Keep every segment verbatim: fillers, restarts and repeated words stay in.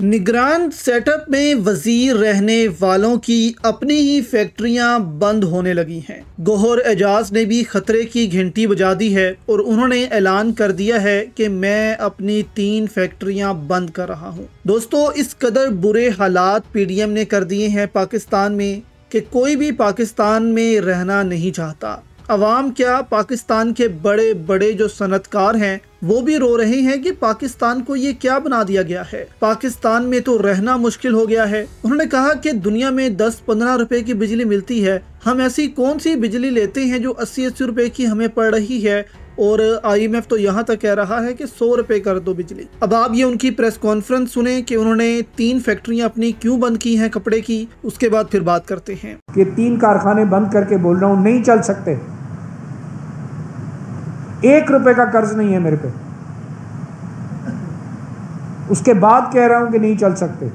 निगरान सेटअप में वजीर रहने वालों की अपनी ही फैक्ट्रियां बंद होने लगी हैं। गौहर एजाज ने भी खतरे की घंटी बजा दी है और उन्होंने ऐलान कर दिया है कि मैं अपनी तीन फैक्ट्रियां बंद कर रहा हूं। दोस्तों, इस कदर बुरे हालात पीडीएम ने कर दिए हैं पाकिस्तान में कि कोई भी पाकिस्तान में रहना नहीं चाहता। अवाम क्या, पाकिस्तान के बड़े बड़े जो सनतकार हैं वो भी रो रहे हैं कि पाकिस्तान को ये क्या बना दिया गया है। पाकिस्तान में तो रहना मुश्किल हो गया है। उन्होंने कहा कि दुनिया में दस पंद्रह रुपए की बिजली मिलती है, हम ऐसी कौन सी बिजली लेते हैं जो अस्सी अस्सी रुपए की हमें पड़ रही है, और आईएमएफ तो यहाँ तक कह रहा है कि सौ रुपए कर दो बिजली। अब आप ये उनकी प्रेस कॉन्फ्रेंस सुने कि उन्होंने तीन फैक्ट्रियां अपनी क्यों बंद की हैं कपड़े की, उसके बाद फिर बात करते हैं। कि तीन कारखाने बंद करके बोल रहा हूँ नहीं चल सकते, एक रुपए का कर्ज नहीं है मेरे पे, उसके बाद कह रहा हूं कि नहीं चल सकते।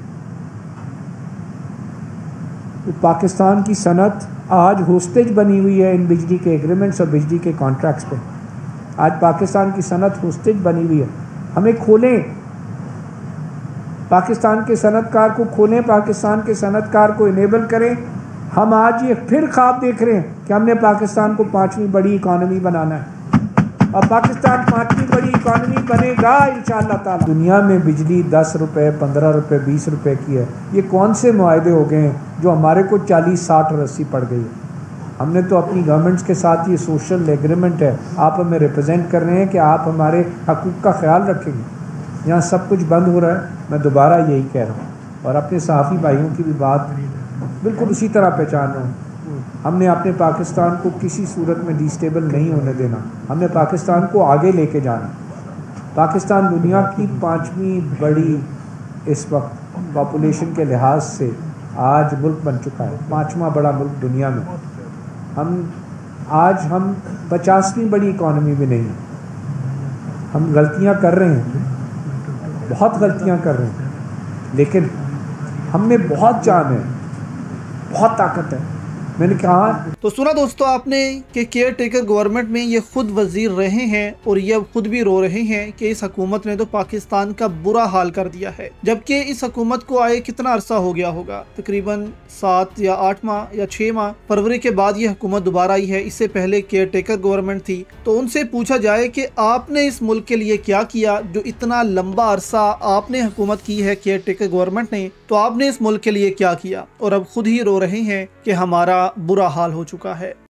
तो पाकिस्तान की सनत आज होस्टेज बनी हुई है इन बिजली के एग्रीमेंट्स और बिजली के कॉन्ट्रैक्ट्स पे। आज पाकिस्तान की सनत होस्टेज बनी हुई है। हमें खोलें, पाकिस्तान के सनतकार को खोलें, पाकिस्तान के सनतकार को इनेबल करें। हम आज ये फिर ख्वाब देख रहे हैं कि हमने पाकिस्तान को पांचवी बड़ी इकॉनमी बनाना है और पाकिस्तान पांचवी बड़ी इकॉनमी बनेगा इंशाअल्लाह ताला। दुनिया में बिजली दस रुपए, पंद्रह रुपए, बीस रुपए की है। ये कौन से मुआहदे हो गए हैं जो हमारे को चालीस, साठ और अस्सी पड़ गई है। हमने तो अपनी गवर्नमेंट्स के साथ ये सोशल एग्रीमेंट है, आप हमें रिप्रेजेंट कर रहे हैं कि आप हमारे हकूक़ का ख्याल रखेंगे। यहाँ सब कुछ बंद हो रहा है। मैं दोबारा यही कह रहा हूँ और अपने सहाफ़ी भाइयों की भी बात बिल्कुल उसी तरह पहचान रहा हूँ। हमने अपने पाकिस्तान को किसी सूरत में डिस्टेबल नहीं होने देना। हमने पाकिस्तान को आगे लेके जाना। पाकिस्तान दुनिया की पांचवी बड़ी इस वक्त पॉपुलेशन के लिहाज से आज मुल्क बन चुका है, पांचवा बड़ा मुल्क दुनिया में। हम आज हम पचासवीं बड़ी इकॉनमी भी नहीं है। हम गलतियां कर रहे हैं, बहुत गलतियां कर रहे हैं, लेकिन हम में बहुत जान है, बहुत ताकत है। मैंने कहा तो सुना दोस्तों आपने कि केयर टेकर गवर्नमेंट में ये खुद वजीर रहे हैं और ये अब खुद भी रो रहे हैं कि इस हुकूमत ने तो पाकिस्तान का बुरा हाल कर दिया है। जबकि इस हुकूमत को आए कितना अरसा हो गया होगा, तकरीबन सात या आठ माह या छः माह। फरवरी के बाद ये हुकूमत दोबारा आई है, इससे पहले केयर टेकर गवर्नमेंट थी। तो उनसे पूछा जाए कि आपने इस मुल्क के लिए क्या किया, जो इतना लंबा अरसा आपने हुकूमत की है केयर टेकर गवर्नमेंट ने, तो आपने इस मुल्क के लिए क्या किया। और अब खुद ही रो रहे हैं कि हमारा बुरा हाल हो चुका है।